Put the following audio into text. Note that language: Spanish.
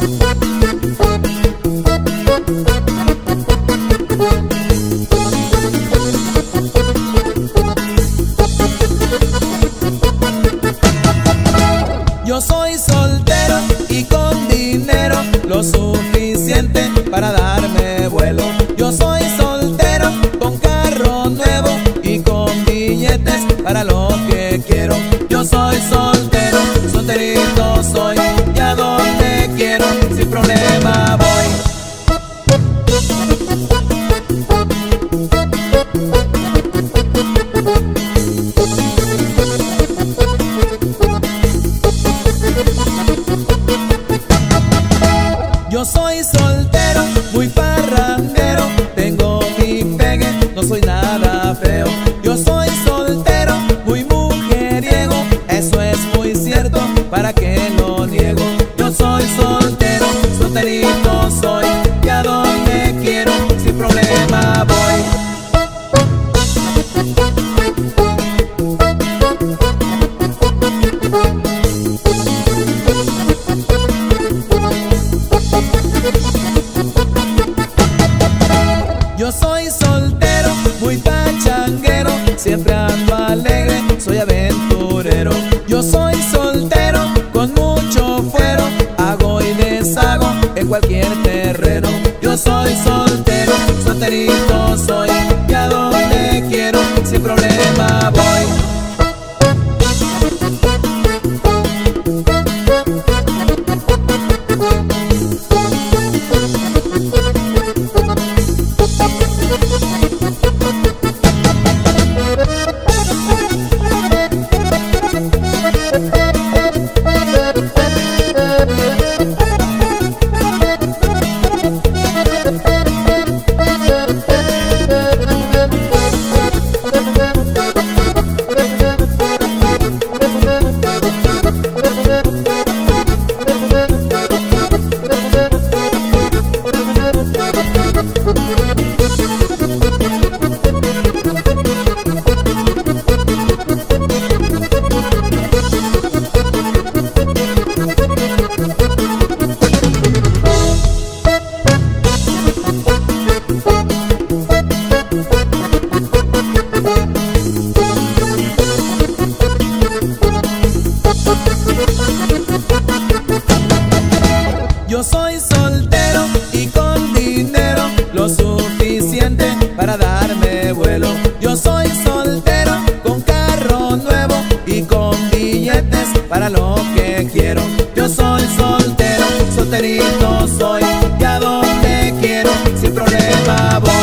Yo soy soltero y con dinero lo suficiente para darme vuelo. Yo soy soltero con carro nuevo y con billetes para lo que quiero. Yo soy soltero, solterito soy, y a donde quiero sin problema voy. Yo soy soltero, muy parrandero, tengo mi pegue, no soy nada feo. Yo soy soltero, muy mujeriego, eso es muy cierto, ¿para qué lo niego? Yo soy soltero, solterito soy, y a donde quiero sin problema voy. Yo soy soltero, muy pachanguero, siempre ando alegre, soy aventurero. Yo soy soltero, con mucho fuero, hago y deshago en cualquier terreno. Yo soy soltero, solterito soy, y a donde quiero sin problema voy. Yo soy soltero y con dinero lo suficiente para darme vuelo. Yo soy soltero con carro nuevo y con billetes para lo que quiero. Yo soy soltero, solterito soy, y a donde quiero sin problema voy.